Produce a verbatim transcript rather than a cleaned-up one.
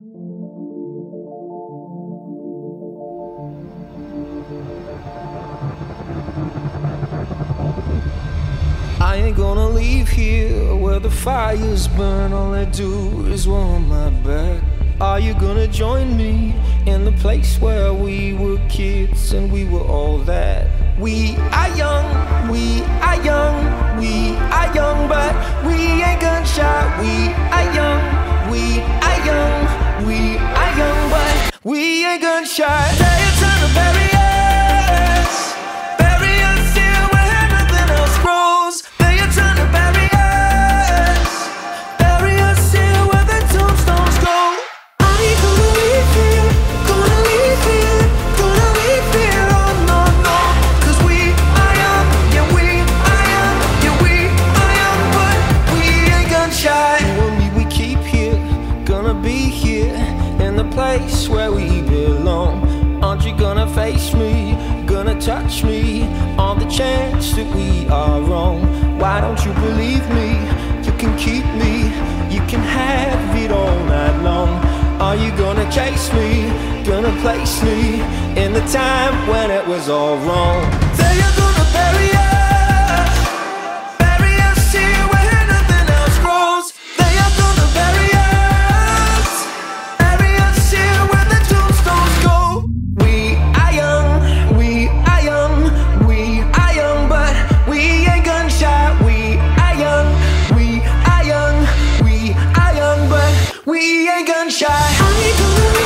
I ain't gonna leave here where the fires burn. All I do is warm my back. Are you gonna join me in the place where we were kids and we were all that? We are young, we are young, we are young, but we ain't gun shy. We are young, we are young, we are young, but we ain't gun shy. They turn to barriers, barriers here where nothing else grows. They turn to barriers, barriers here where the tombstones go. Are you gonna leave here? Gonna leave here? Gonna leave here? Oh no no, 'cause we are young, yeah we are young, yeah we are young, but we ain't gun shy. You and me, we keep here, gonna be here in the place where we belong. Aren't you gonna face me? Gonna touch me on the chance that we are wrong? Why don't you believe me? You can keep me, you can have it all night long. Are you gonna chase me? Gonna place me in the time when it was all wrong? They are gonna bury us, bury us here where nothing else grows. They are gonna bury us, bury us here where the tombstones go. We are young, we are young, we are young, but we ain't gun shy. We are young, we are young, we are young, but we ain't gun shy. I ain't gonna